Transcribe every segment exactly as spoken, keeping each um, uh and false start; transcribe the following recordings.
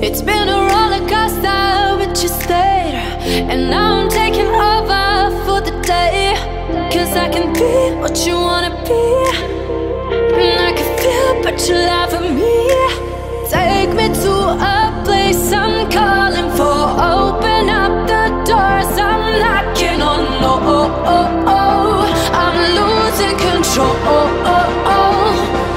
It's been a roller coaster, but you stayed. And now I'm taking over for the day. Cause I can be what you wanna be, and I can feel but you lie for me. Take me to a place I'm calling for. Open up the doors I'm knocking on. No, oh, oh, oh. I'm losing control. Oh, oh, oh.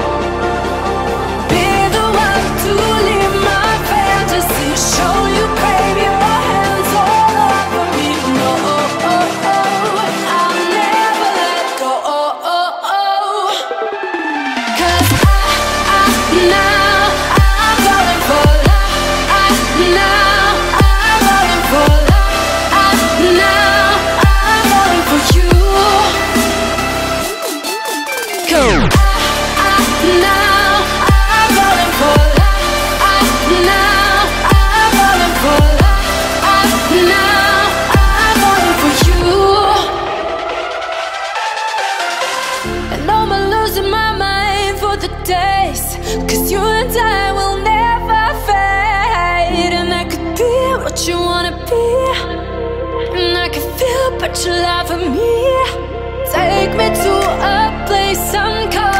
Be the one to leave my fantasy. Show you, baby, your hands all over me. No, oh, oh, oh. I'll never let go. Oh, oh, oh. Cause I, I, now I'm falling for love. I, now I'm falling for love. I, now I'm falling for you. Go. I, I, now I'm falling for love. I, now I'm falling for love. I, now I'm falling for you. And I'm losing my mind for the days. Cause you and I will never fade. And I could be what you wanna be, and I can feel but you lie for me. Take me to a place I'm calling